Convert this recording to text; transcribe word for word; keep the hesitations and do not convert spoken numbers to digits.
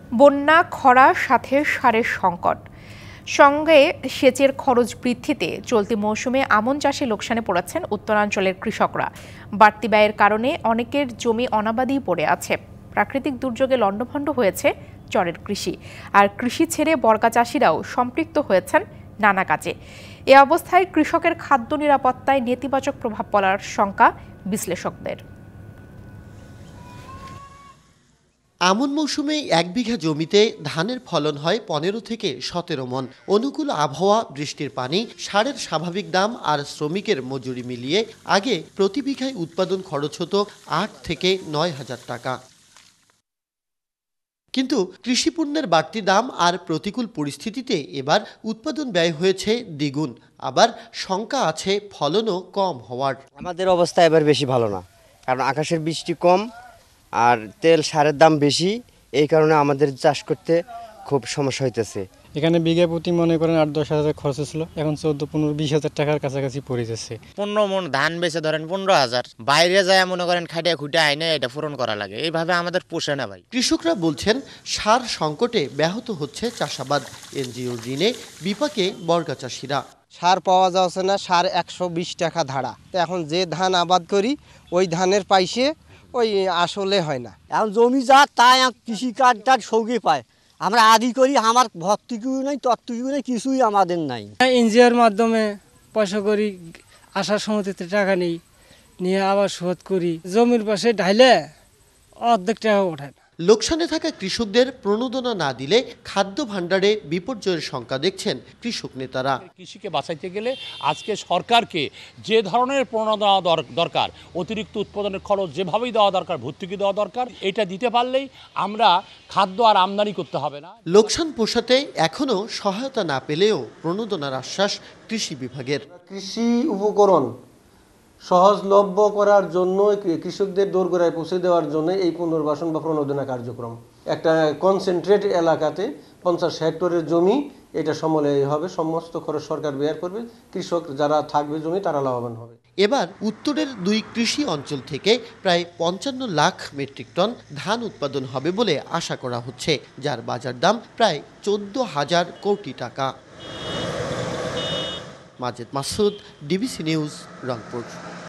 বন্যা, খরা, সাথে সারের সংকট, সঙ্গে সেচের খরচ বৃদ্ধিতে চলতি মৌসুমে আমন চাষে লোকসানে পড়েছেন উত্তরাঞ্চলের কৃষকরা। বাড়তি ব্যয়ের কারণে অনেকের জমি অনাবাদি পড়ে আছে। প্রাকৃতিক দুর্যোগে লণ্ডভণ্ড হয়েছে চরের কৃষি, আর কৃষি ছেড়ে বর্গা চাষিরাও সম্পৃক্ত হয়েছেন নানা কাজে। এ অবস্থায় কৃষকের খাদ্য নিরাপত্তায় নেতিবাচক প্রভাব পড়ার শঙ্কা বিশ্লেষকদের। আমন মৌসুমে এক বিঘা জমিতে ধানের ফলন হয় পনেরো থেকে সতেরো মন। অনুকূল আবহাওয়া, বৃষ্টির পানি, সারের স্বাভাবিক দাম আর শ্রমিকের মজুরি মিলিয়ে আগে প্রতি বিঘায় উৎপাদন খরচ হতো আট থেকে নয় হাজার টাকা। কিন্তু কৃষিপণ্যের বাড়তি দাম আর প্রতিকূল পরিস্থিতিতে এবার উৎপাদন ব্যয় হয়েছে দ্বিগুণ। আবার শঙ্কা আছে ফলনও কম হওয়ার। আমাদের অবস্থা এবার বেশি ভালো না, কারণ আকাশের বৃষ্টি কম আর তেল সারের দাম বেশি। এই কারণে আমাদের চাষ করতে খুব সমস্যা হইতেছে। এখানে বিঘা প্রতি মনে করেন আট দশ হাজার খরচ ছিল, এখন চোদ্দ পনেরো বিশ হাজার টাকার কাছাকাছি পড়ে যাচ্ছে। পনেরো মন ধান বেচে ধরেন পনেরো হাজার, বাইরে যায় মনে করেন খাটিয়া খুঁটে আইনে এটা পূরণ করা লাগে। এইভাবে আমাদের পোষে না ভাই। কৃষকরা বলছেন সার সংকটে ব্যাহত হচ্ছে চাষাবাদ। এনজিওর ঋণে বিপাকে বর্গা চাষিরা। সার পাওয়া যাচ্ছে না, সার একশো বিশ টাকা ধাড়া। তো এখন যে ধান আবাদ করি ওই ধানের পাইছে ওই আসলে হয় না। এখন জমি যা তাই কৃষি কার্ডটার সৌগি পায়। আমরা আদি করি, আমার ভর্তিকিও নেই, তত্ত্বকিও নেই, কিছুই আমাদের নাই। এনজিওর মাধ্যমে পয়সা করি, আসার সময় টাকা নেই, নিয়ে আবার শোধ করি। জমির পাশে ঢাইলে অর্ধেক টাকা ওঠায় না। লোকসানে থাকা কৃষকদের প্রণোদনা না দিলে খাদ্য ভাণ্ডারে বিপর্যয়ের শঙ্কা দেখছেন কৃষক নেতারা। কৃষিকে বাঁচাইতে গেলে আজকে সরকারকে যে ধরনের প্রণোদনা দরকার, অতিরিক্ত উৎপাদনের খরচ যেভাবেই দেওয়া দরকার, ভর্তুকি দেওয়া দরকার, এটা দিতে পারলেই আমরা খাদ্য আর আমদানি করতে হবে না। লোকসান পোষাতে এখনো সহায়তা না পেলেও প্রণোদনার আশ্বাস কৃষি বিভাগের। কৃষি উপকরণ সহজলভ্য করার জন্য, কৃষকদের দোরগোড়ায় পৌঁছে দেওয়ার জন্য এই পুনর্বাসন বা প্রণোদনা কার্যক্রম একটা কনসেন্ট্রেট এলাকাতে পঞ্চাশ হেক্টরের জমি এটা সমন্বয় হবে, সমস্ত খরচ সরকার ব্যয় করবে, কৃষক যারা থাকবে জমি তারা লাভবান হবে। এবার উত্তরের দুই কৃষি অঞ্চল থেকে প্রায় পঞ্চান্ন লাখ মেট্রিক টন ধান উৎপাদন হবে বলে আশা করা হচ্ছে, যার বাজার দাম প্রায় চোদ্দ হাজার কোটি টাকা। Majed Masud, DBC news, Rangpur.